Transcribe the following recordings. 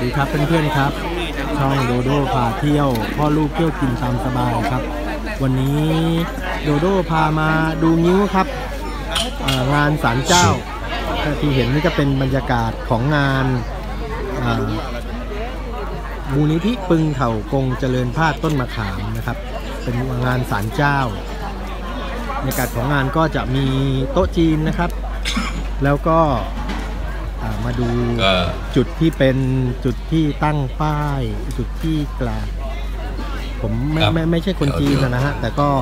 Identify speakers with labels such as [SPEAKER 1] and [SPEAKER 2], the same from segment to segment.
[SPEAKER 1] ดีครับเพื่อนๆครับช่องโดโดพาเที่ยวพ่อลูกเที่ยวกินตามสบายครับวันนี้โดโดพามาดูงิ้วครับงานศาลเจ้าที่เห็นนี่ก็เป็นบรรยากาศของงานมูลนิธิปึงเถากงเจริญพาดต้นมะขามนะครับเป็นงานศาลเจ้าบรรยากาศของงานก็จะมีโต๊ะจีนนะครับแล้วก็มาดูจุดที่เป็นจุดที่ตั้งป้ายจุดที่กลางไม่ใช่คนจีนนะฮะแต่ก็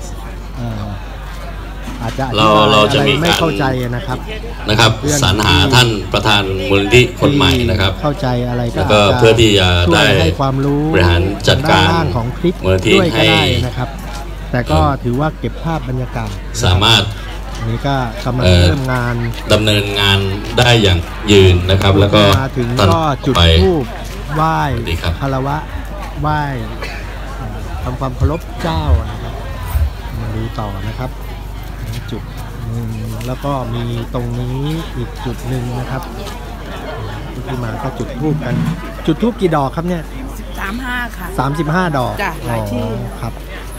[SPEAKER 1] อาจจะ
[SPEAKER 2] เราจะมี
[SPEAKER 1] ไม่เข้าใจนะครับ
[SPEAKER 2] สรรหาท่านประธานมูลนิธิคนใหม่นะครับ
[SPEAKER 1] เข้าใจอะไรก็
[SPEAKER 2] เพื่อที่จะได้
[SPEAKER 1] ให้ความรู้
[SPEAKER 2] บริหารจัดการ
[SPEAKER 1] ของคลิปด้วยก็ได้นะครับแต่ก็ถือว่าเก็บภาพบรรยากาศ
[SPEAKER 2] สามารถ
[SPEAKER 1] นี่ก็กำลังเริ่มงาน
[SPEAKER 2] ดำเนินงานได้อย่างยืนนะครับแล้วก็
[SPEAKER 1] มาถึงก็จุดธูปไหว้คารวะไหว้ทำความเคารพเจ้านะครับมาดูต่อนะครับจุดแล้วก็มีตรงนี้อีกจุดหนึ่งนะครับที่มาก็จุดธูปกันจุดธูปกี่ดอกครับเนี่ย
[SPEAKER 3] 35ค่ะ
[SPEAKER 1] 35ดอก
[SPEAKER 3] หลายที่
[SPEAKER 1] ครับ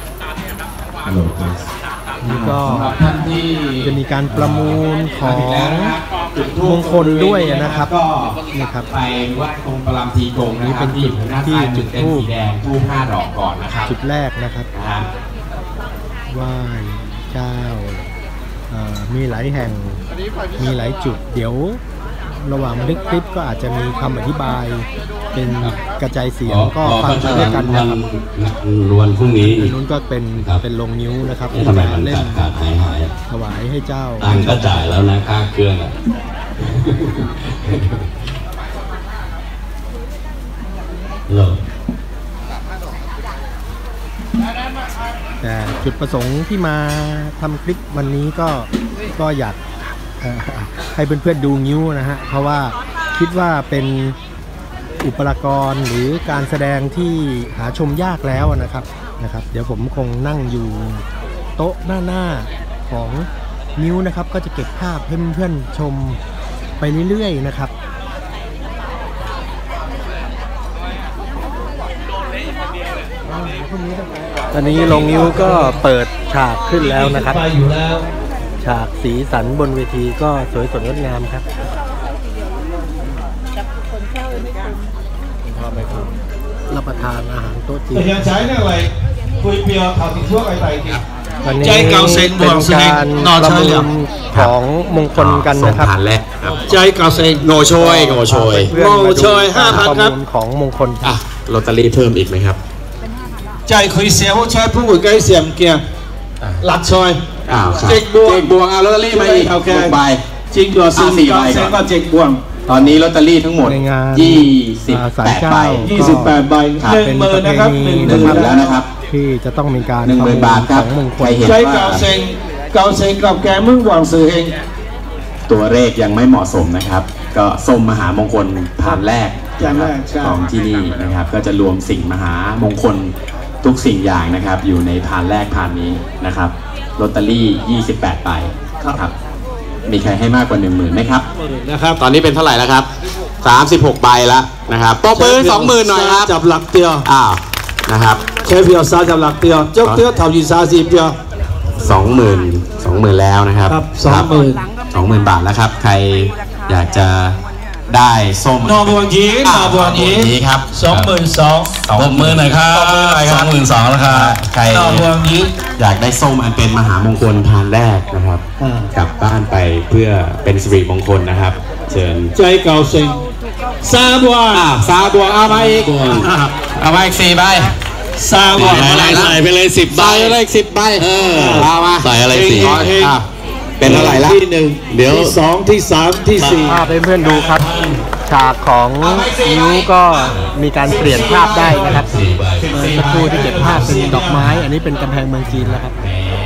[SPEAKER 1] นี่ก็จะมีการประมูลของมงคลด้วยนะครับนี่ครับ
[SPEAKER 4] ไปวัดตรงปรามทีกง
[SPEAKER 1] นี่เป็นจุดที่จุดธูป
[SPEAKER 4] ทูบ5 ดอกก่อนนะครับ
[SPEAKER 1] จุดแรกนะครับไหว้เจ้ามีหลายแห่งมีหลายจุดเดี๋ยวระหว่างบันทึกคลิปก็อาจจะมีคำอธิบายเป็นกระจายเสียงก็ฟังไปด้วยกันนะครับ
[SPEAKER 2] วันพรุ่งนี้
[SPEAKER 1] นู้นก็เป็นลงนิ้วนะครับ
[SPEAKER 2] ทำไมมันขาดหาย
[SPEAKER 1] ถวายให้เจ้า
[SPEAKER 2] ตังก็จ่ายแล้วนะค่าเครื่อง
[SPEAKER 1] แต่จุดประสงค์ที่มาทำคลิปวันนี้ก็อยากให้เพื่อนๆดูงิ้วนะฮะเพราะว่าคิดว่าเป็นอุปกรณ์หรือการแสดงที่หาชมยากแล้วนะครับเดี๋ยวผมคงนั่งอยู่โต๊ะหน้าของนิ้วนะครับก็จะเก็บภาพให้เพื่อนๆชมไปเรื่อยๆนะครับตอนนี้ลงนิ้วก็เปิดฉากขึ้นแล้วนะครับฉากสีสันบนเวทีก็สวยสดงดงามครับรับประทานอาหารโต๊ะจีน
[SPEAKER 4] ยังใช้อะไรคุยเปียวข่าวติดทั่วไป
[SPEAKER 1] วันนี้เป็นการประมูลของมงคลกันนะครับ
[SPEAKER 4] ใจเก่าเซงโนโชย5,000ครับ
[SPEAKER 1] ของมงคล
[SPEAKER 2] ลอตเตอรี่เพิ่มอีกไหมครับ
[SPEAKER 4] ใจคุยเสียว่าใช้ผู้ใกล้เสียมเกียร์หลักชอย
[SPEAKER 2] เจ๊กบวงเอาลอตเตอรี่มาอีก6 ใบ
[SPEAKER 4] จริงตัว4 ใบก็เจ๊กบวง
[SPEAKER 2] ตอนนี้ลอตเตอรี่ทั้งหมด28 ใบ
[SPEAKER 4] 28 ใบ10,000นะครับ
[SPEAKER 2] 10,000แล้วนะครับ
[SPEAKER 1] ที่จะต้องมีการ
[SPEAKER 2] 10,000 บาทครับ
[SPEAKER 4] ใช้เก่าเซงกับแกมึงหวังซื้อเอง
[SPEAKER 2] ตัวเลขยังไม่เหมาะสมนะครับก็ส้มมหามงคลผ่านแรกของที่นี่นะครับก็จะรวมสิ่งมหามงคลทุกสิ่งอย่างนะครับอยู่ในผ่านแรกผ่านนี้นะครับลอตเตอรี่28 ใบครับมีใครให้มากกว่า 10,000ไหมครับ
[SPEAKER 4] นะครับ
[SPEAKER 2] ตอนนี้เป็นเท่าไหร่แล้วครับ36 ใบแล้วนะครับปอปืน 20,000 หน่อยครับ
[SPEAKER 4] จับหลักเตียว
[SPEAKER 2] นะครับ
[SPEAKER 4] ใช้เพียวซาจับหลักเตียวจกเตียวทำยีซาซีเปียว
[SPEAKER 2] 20,000แล้วนะครับ20,000 บาทแล้วครับใครอยากจะได้ส้ม
[SPEAKER 4] นอบัวยี
[SPEAKER 2] ครับ
[SPEAKER 4] 22,000
[SPEAKER 2] 60,000หน่อยครับ22,000แล้วครับใคร
[SPEAKER 4] นอบัวยี
[SPEAKER 2] อยากได้ส้มอันเป็นมหามงคลทานแรกนะครับกลับบ้านไปเพื่อเป็นสิริมงคลนะครับเชิญ
[SPEAKER 4] ใจเก่าเซ็งซาบัวเอามาอีก
[SPEAKER 2] 4 ใบ
[SPEAKER 4] ซาบัว
[SPEAKER 2] ใส่ไปเลย10 ใบ
[SPEAKER 4] 10 ใบ
[SPEAKER 2] เอามาใส่อะไร4เป็นเท่าไหร่ละ
[SPEAKER 4] เดี๋ยวที่2ที่3ที่4
[SPEAKER 1] ให้เพื่อนๆดูครับฉากของนิ้วก็มีการเปลี่ยนภาพได้นะครับสักครู่ที่เก็บภาพเป็นดอกไม้อันนี้เป็นกำแพงเมืองจีนแล้วครับ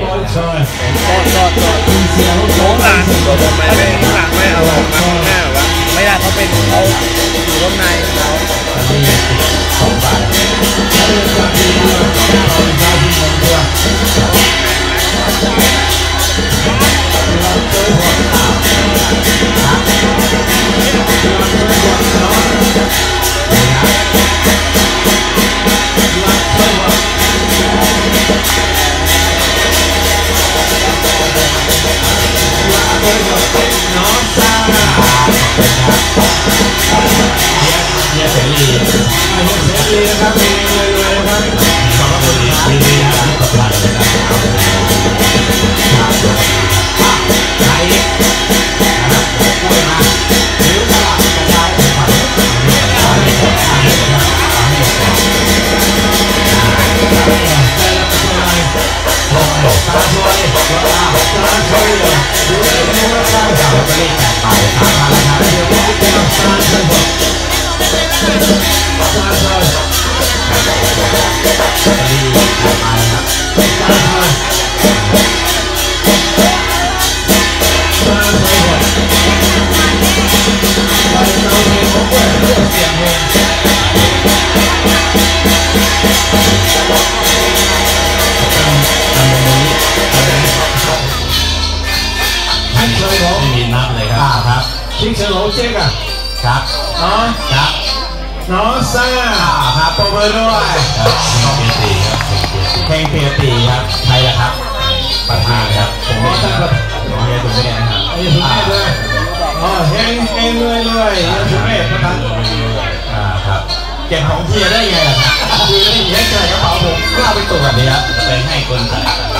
[SPEAKER 3] โค้งหลังไม่เอาหลังไม่ได้เขาเป็นเขาอยู่ข้างในเขา
[SPEAKER 4] รีเสรีนะครับมีเลยนะครับขอบคุณครับกับหลานนะครับใครพูดมาหรือตลาดกระจายผันชิงเฉินหลงเจ๊กอะครับน้องครับน้องซ่าครับปรบมือด้วยเพลงเปียตีครับใครล่ะครับประธานครับผมไม่ทราบครับเฮียสุเมธนะครับเฮียสุเมธด้วยอ๋อเฮงเลยเฮียสุเมธประธานครับเก็บของเฮียได้ไงล่ะคือได้เฮียใส่กระเป๋าผมก็เอาไปตรวจแบบนี้ครับไปให้คนใส่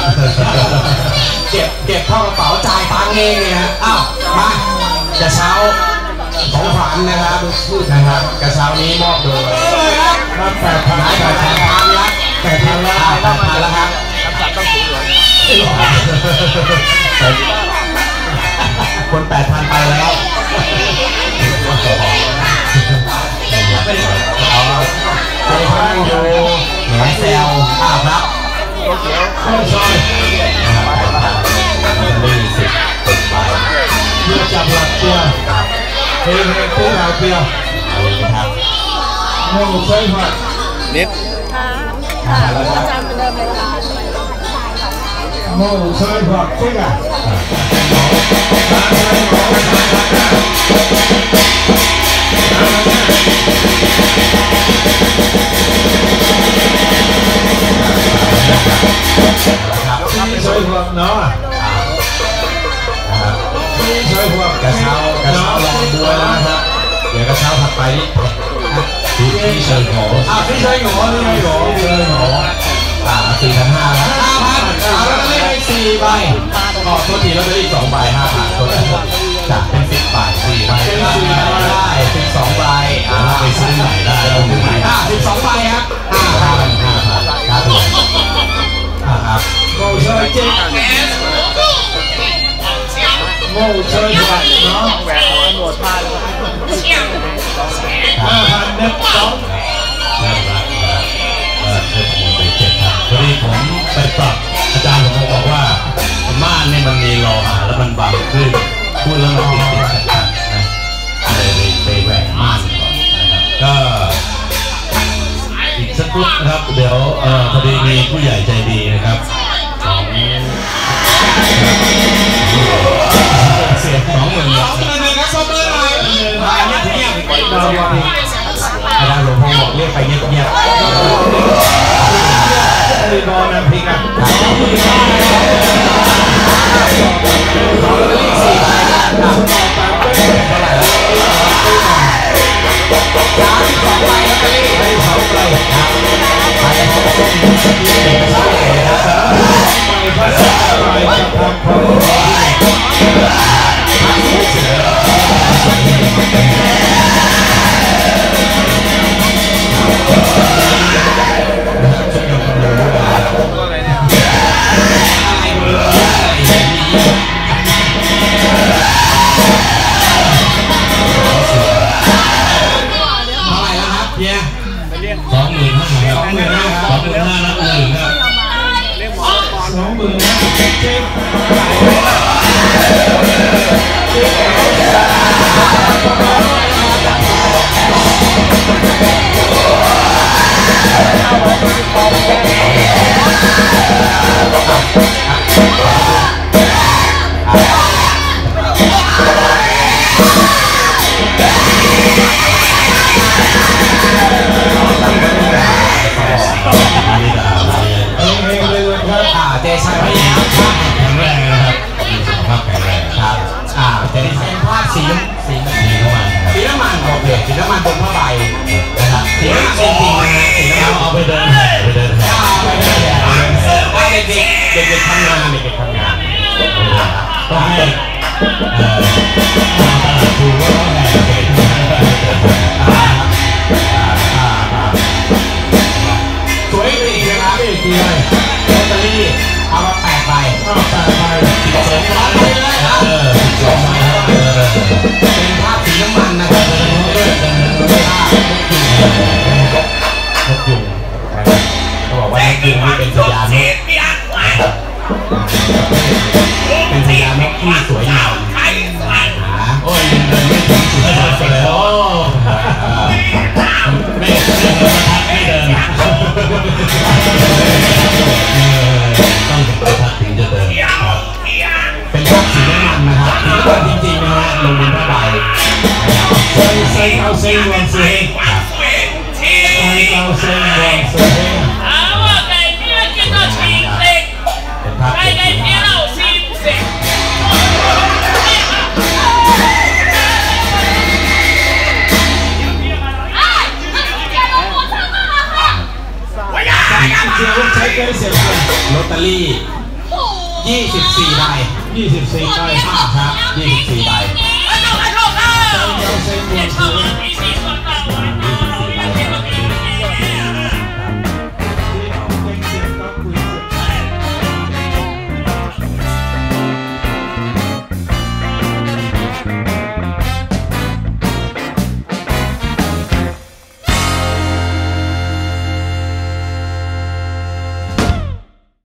[SPEAKER 4] เก็บเข้ากระเป๋าจ่ายตังค์เองเลยฮะอ้าวมากระเช้าของขวัญนะครับกระเช้านี้มอบโดยรับ8,000แล้ว8,000แล้วครับคน 8,000 ไปแล้วใจข้างดูแหนแซวครับข้าวซอยมันมีสิทธิ์ติดไปเพื่อจับหลักเปียเฮ้ยผู้หาเปียครับโม่ใช่ไหมนิด
[SPEAKER 5] ค่ะอาจารย์เหมือนเดิมเลยค่ะ
[SPEAKER 4] โม่ใช่ไหมใช่ไหมใช่ไหมเนาะใช่พวกกระเช้าลองบัวแล้วนะครับเดี๋ยวกระเช้าถัดไปนี่พี่เชิญหอพี่เชิญหอ4,500แล้ว5,000แล้วได้4ใบขอโทษทีแล้วได้อีก2ใบ5,000ตัวจากเป็น10ใบ4ใบได้12ใบไปซื้อไหนได้12ใบครับ5,000ครับผมครับโอ้ช่วยเจ๊โม่เชิญหวัดเนาะแหวนหนวดผ้าเลย5,000เน็ต2น่ารักนะครับเน็ตหมดไป7,000พอดีผมไปปรับอาจารย์ผมบอกว่าม่านเนี่ยมันมีโลหะแล้วมันบางขึ้นพูดแล้วมันติดขัดนะเลยไปแหวกม่านก่อนนะครับก็อีกสักปุ๊บนะครับเดี๋ยวพอดีมีผู้ใหญ่ใจดีนะครับของเสีย20,000ครับ20,000หน่อยเงียบอาจารย์หลวงพ่อบอกเรียกไปเงียบคือนอนน้ำพริกอ่ะสีน้ำมันบนผ้าใบรวมเสียงเราเซ็งรวมเสียงเป็นภาพเก็บใช้เกินเสียงลอตเตอรี่24 ใบ24 ใบครับ24 ใบเราเซ็งรวมเสียง